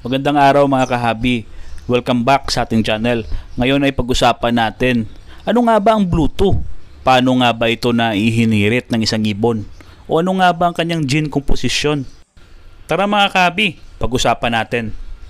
Magandang araw mga kahabi. Welcome back sa ating channel. Ngayon ay pag-usapan natin, ano nga ba ang Bluetooth? Paano nga ba ito na ihinirit ng isang ibon? O ano nga ba ang kanyang gene composition? Tara mga kahabi, pag-usapan natin.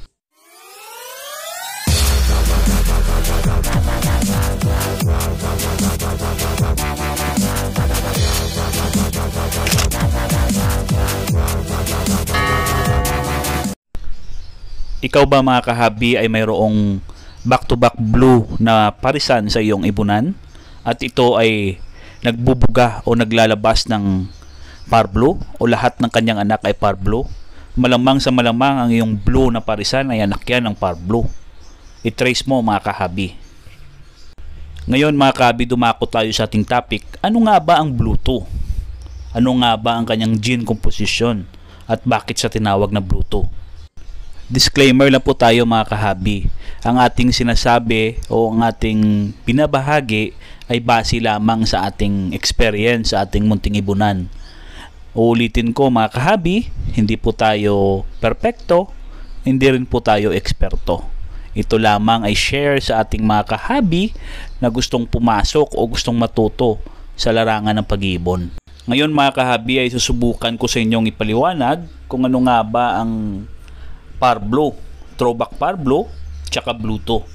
Ikaw ba mga kahabi ay mayroong back-to-back blue na parisan sa iyong ibunan at ito ay nagbubuga o naglalabas ng Parblue o lahat ng kanyang anak ay Parblue? Malamang sa malamang ang iyong blue na parisan ay anak yan ng Parblue. I-trace mo mga kahabi. Ngayon mga kahabi, dumako tayo sa ating topic. Ano nga ba ang Bluetooth? Ano nga ba ang kanyang gene composition at bakit siya tinawag na Bluetooth? Disclaimer lang po tayo mga kahabi. Ang ating sinasabi o ang ating binabahagi ay base lamang sa ating experience sa ating munting ibunan. Uulitin ko mga kahabi, hindi po tayo perpekto, hindi rin po tayo eksperto. Ito lamang ay share sa ating mga kahabi na gustong pumasok o gustong matuto sa larangan ng pag-iibon. Ngayon mga kahabi ay susubukan ko sa inyong ipaliwanag kung ano nga ba ang Parblue, throwback Parblue, tsaka Bluetooth.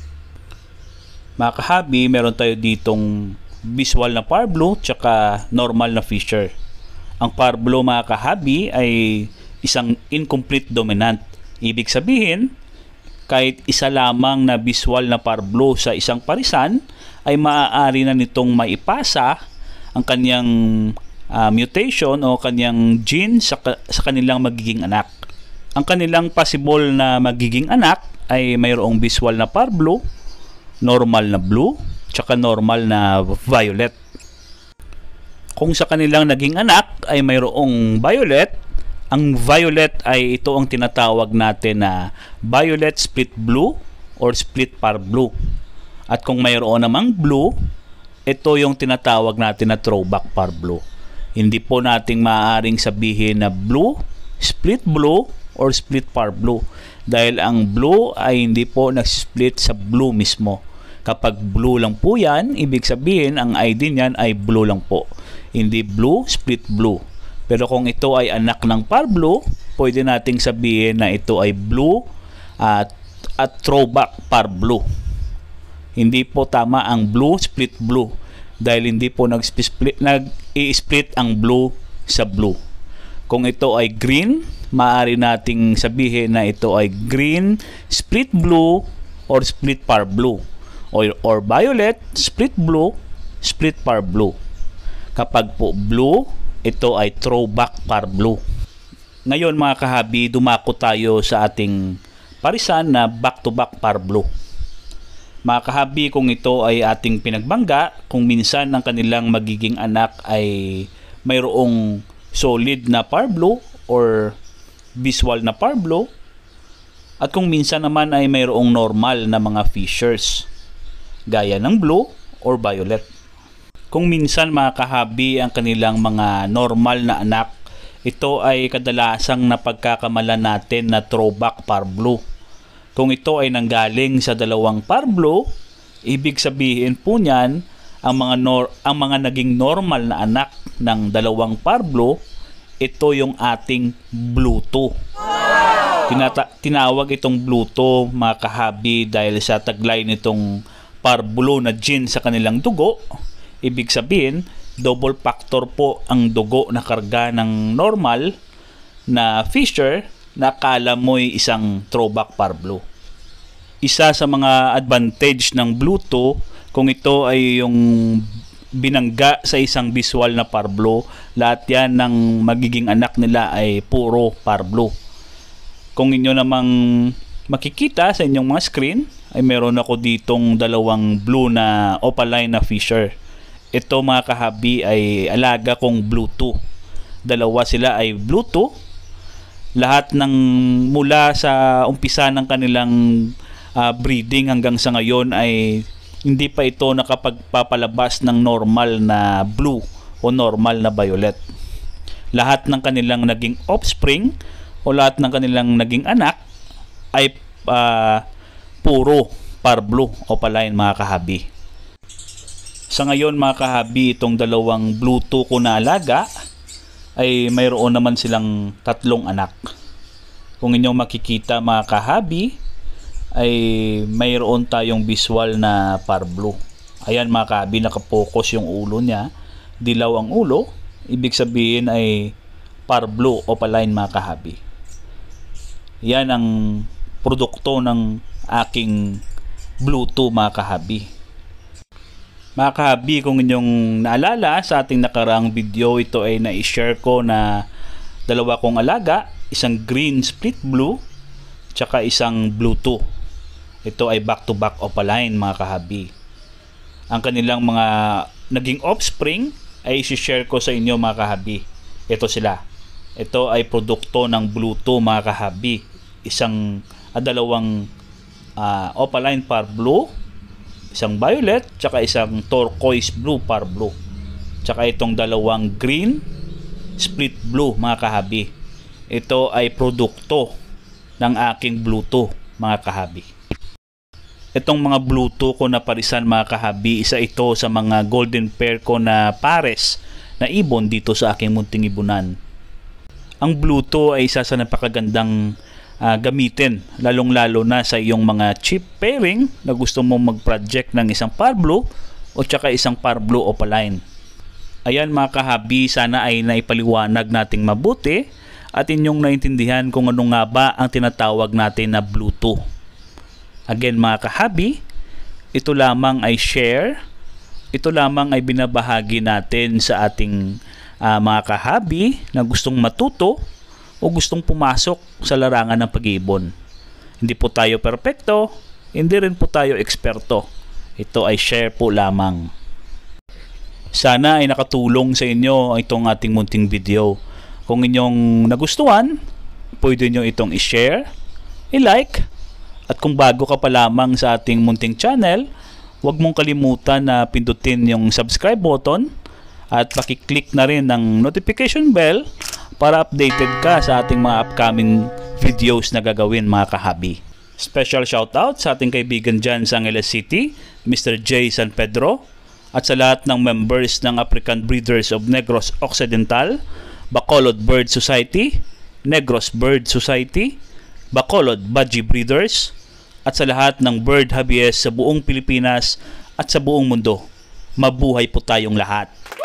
Mga kahabi, meron tayo ditong visual na Parblue tsaka normal na feature. Ang Parblue mga kahabi ay isang incomplete dominant. Ibig sabihin, kahit isa lamang na visual na Parblue sa isang parisan ay maaari na nitong maipasa ang kanyang mutation o kanyang gene sa kanilang magiging anak. Ang kanilang possible na magiging anak ay mayroong visual na Parblue, normal na blue, tsaka normal na violet. Kung sa kanilang naging anak ay mayroong violet, ang violet ay ito ang tinatawag natin na violet split blue or split Parblue. At kung mayroon namang blue, ito yung tinatawag natin na throwback Parblue. Hindi po nating maaaring sabihin na blue, split blue, or split Parblue dahil ang blue ay hindi po nag-split sa blue mismo. Kapag blue lang po yan, ibig sabihin ang ID niyan ay blue lang po, hindi blue split blue. Pero kung ito ay anak ng Parblue, pwede nating sabihin na ito ay blue at throwback Parblue. Hindi po tama ang blue split blue dahil hindi po nag-split ang blue sa blue. Kung ito ay green, maaari nating sabihin na ito ay green, split blue, or split Parblue. Or violet, split blue, split Parblue. Kapag po blue, ito ay throwback Parblue. Ngayon mga kahabi, dumako tayo sa ating parisan na back-to-back Parblue. Mga kahabi, kung ito ay ating pinagbangga, kung minsan ang kanilang magiging anak ay mayroong solid na Parblue or visual na Parblue at kung minsan naman ay mayroong normal na mga features gaya ng blue or violet. Kung minsan mga kahabi ang kanilang mga normal na anak, ito ay kadalasang napagkakamalan natin na throwback Parblue. Kung ito ay nanggaling sa dalawang Parblue, ibig sabihin po niyan ang mga naging normal na anak ng dalawang Parblue, ito yung ating Bluetooth. Tinawag itong Bluetooth mga kahabi dahil sa taglay nitong Parblue na gene sa kanilang dugo. Ibig sabihin, double factor po ang dugo na karga ng normal na feature na akala mo'y isang throwback Parblue. Isa sa mga advantage ng Bluetooth, kung ito ay yung binangga sa isang visual na Parblue, lahat yan ng magiging anak nila ay puro Parblue. Kung inyo namang makikita sa inyong mga screen, ay meron ako ditong dalawang blue na opaline na feature. Ito mga kahabi ay alaga kong Bluetooth. Dalawa sila ay Bluetooth. Lahat ng mula sa umpisa ng kanilang breeding hanggang sa ngayon ay hindi pa ito nakapagpapalabas ng normal na blue o normal na violet. Lahat ng kanilang naging offspring o lahat ng kanilang naging anak ay puro Parblue opaline mga kahabi. Sa ngayon mga kahabi, itong dalawang blue tuko na alaga ay mayroon naman silang 3 anak. Kung inyong makikita mga kahabi, ay mayroon tayong visual na Parblue. Ayan mga kahabi, nakapokus yung ulo niya, dilaw ang ulo, ibig sabihin ay Parblue opaline mga kahabi. Yan ang produkto ng aking blue 2 mga kahabi. Mga kahabi, kung inyong naalala sa ating nakaraang video, ito ay na-share ko na dalawa kong alaga, isang green split blue tsaka isang blue 2. Ito ay back-to-back opaline mga kahabi. Ang kanilang mga naging offspring ay i-share ko sa inyo mga kahabi. Ito sila. Ito ay produkto ng blue 2 mga kahabi. Dalawang opaline Parblue, isang violet, tsaka isang turquoise blue Parblue. Tsaka itong dalawang green split blue mga kahabi. Ito ay produkto ng aking blue 2 mga kahabi. Itong mga blue 2 ko na parisan mga kahabi, isa ito sa mga golden pair ko na pares na ibon dito sa aking munting ibunan. Ang blue 2 ay isa sa napakagandang gamitin, lalong-lalo na sa iyong mga cheap pairing na gusto mong mag-project ng isang Parblue o tsaka isang Parblue opaline. Ayan mga kahabi, sana ay naipaliwanag nating mabuti at inyong naintindihan kung ano nga ba ang tinatawag natin na blue 2. Again mga kahabi, ito lamang ay share, ito lamang ay binabahagi natin sa ating mga kahabi na gustong matuto o gustong pumasok sa larangan ng pag-iibon. Hindi po tayo perpekto, hindi rin po tayo eksperto. Ito ay share po lamang. Sana ay nakatulong sa inyo itong ating munting video. Kung inyong nagustuhan, pwede nyo itong i-share, i-like, at kung bago ka pa lamang sa ating munting channel, huwag mong kalimutan na pindutin yung subscribe button at pakiclick na rin ng notification bell para updated ka sa ating mga upcoming videos na gagawin mga kahabi. Special shoutout sa ating kaibigan dyan sa Angeles City, Mr. J. San Pedro, at sa lahat ng members ng African Breeders of Negros Occidental, Bacolod Bird Society, Negros Bird Society, Bacolod Budgie Breeders, at sa lahat ng bird hobbyist sa buong Pilipinas at sa buong mundo. Mabuhay po tayong lahat!